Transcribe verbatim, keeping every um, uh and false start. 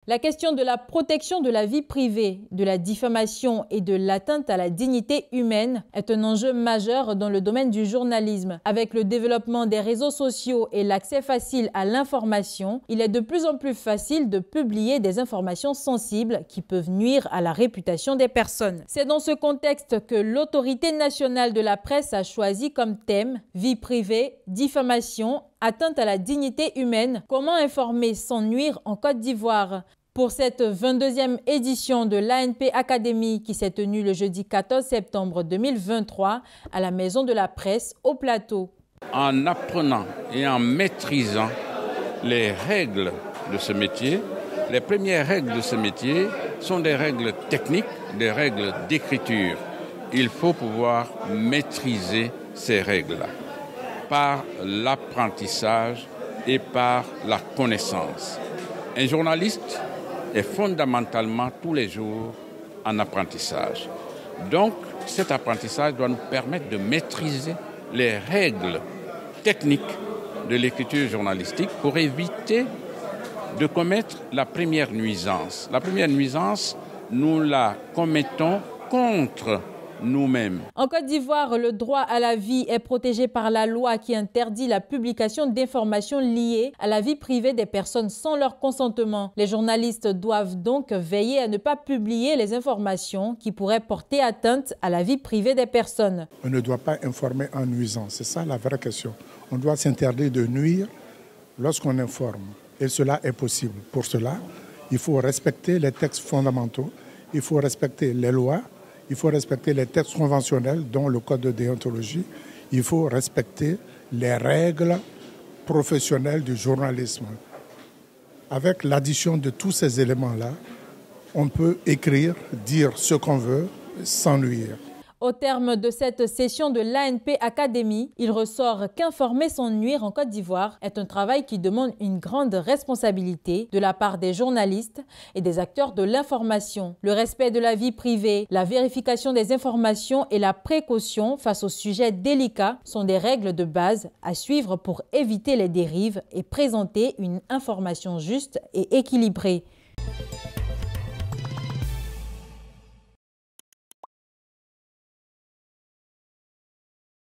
La question de la protection de la vie privée, de la diffamation et de l'atteinte à la dignité humaine est un enjeu majeur dans le domaine du journalisme. Avec le développement des réseaux sociaux et l'accès facile à l'information, il est de plus en plus facile de publier des informations sensibles qui peuvent nuire à la réputation des personnes. C'est dans ce contexte que l'Autorité nationale de la presse a choisi comme thème « Vie privée, diffamation, atteinte à la dignité humaine, comment informer sans nuire en Côte d'Ivoire ». Pour cette vingt-deuxième édition de l'A N P Academy qui s'est tenue le jeudi quatorze septembre deux mille vingt-trois à la Maison de la Presse au Plateau. En apprenant et en maîtrisant les règles de ce métier, les premières règles de ce métier sont des règles techniques, des règles d'écriture. Il faut pouvoir maîtriser ces règles-là par l'apprentissage et par la connaissance. Un journaliste est fondamentalement tous les jours en apprentissage. Donc, cet apprentissage doit nous permettre de maîtriser les règles techniques de l'écriture journalistique pour éviter de commettre la première nuisance. La première nuisance, nous la commettons contre nous-mêmes. En Côte d'Ivoire, le droit à la vie est protégé par la loi qui interdit la publication d'informations liées à la vie privée des personnes sans leur consentement. Les journalistes doivent donc veiller à ne pas publier les informations qui pourraient porter atteinte à la vie privée des personnes. On ne doit pas informer en nuisant, c'est ça la vraie question. On doit s'interdire de nuire lorsqu'on informe. Et cela est possible. Pour cela, il faut respecter les textes fondamentaux, il faut respecter les lois, il faut respecter les textes conventionnels, dont le code de déontologie. Il faut respecter les règles professionnelles du journalisme. Avec l'addition de tous ces éléments-là, on peut écrire, dire ce qu'on veut sans nuire. Au terme de cette session de l'A N P Academy, il ressort qu'informer sans nuire en Côte d'Ivoire est un travail qui demande une grande responsabilité de la part des journalistes et des acteurs de l'information. Le respect de la vie privée, la vérification des informations et la précaution face aux sujets délicats sont des règles de base à suivre pour éviter les dérives et présenter une information juste et équilibrée.